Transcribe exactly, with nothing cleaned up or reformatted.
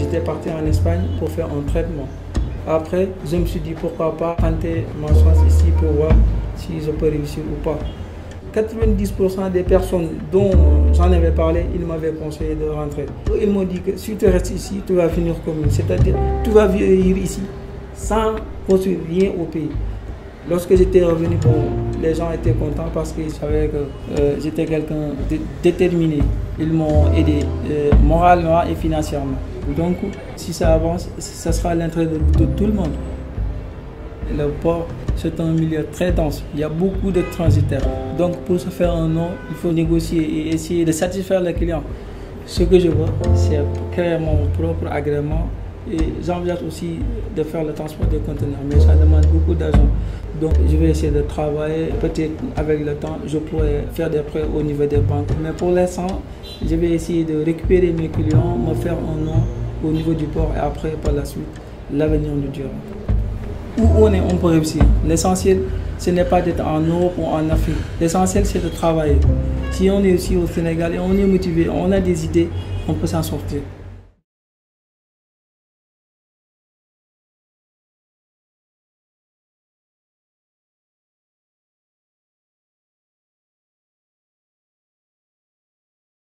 j'étais parti en Espagne pour faire un traitement. Après, je me suis dit pourquoi pas tenter ma chance ici pour voir si je peux réussir ou pas. quatre-vingt-dix pour cent des personnes dont j'en avais parlé, ils m'avaient conseillé de rentrer. Ils m'ont dit que si tu restes ici, tu vas finir comme une, c'est-à-dire tu vas vieillir ici sans construire rien au pays. Lorsque j'étais revenu, bon, les gens étaient contents parce qu'ils savaient que euh, j'étais quelqu'un de déterminé. Ils m'ont aidé euh, moralement et financièrement. Donc, si ça avance, ça sera l'intérêt de, de tout le monde. Le port, c'est un milieu très dense. Il y a beaucoup de transitaires. Donc, pour se faire un nom, il faut négocier et essayer de satisfaire les clients. Ce que je veux, c'est créer mon propre agrément. Et j'envisage aussi de faire le transport des conteneurs, mais ça demande beaucoup d'argent. Donc je vais essayer de travailler, peut-être avec le temps, je pourrais faire des prêts au niveau des banques. Mais pour l'instant, je vais essayer de récupérer mes clients, me faire un nom au niveau du port et après, par la suite, l'avenir nous dira. Où on est, on peut réussir. L'essentiel, ce n'est pas d'être en Europe ou en Afrique. L'essentiel, c'est de travailler. Si on est ici au Sénégal et on est motivé, on a des idées, on peut s'en sortir.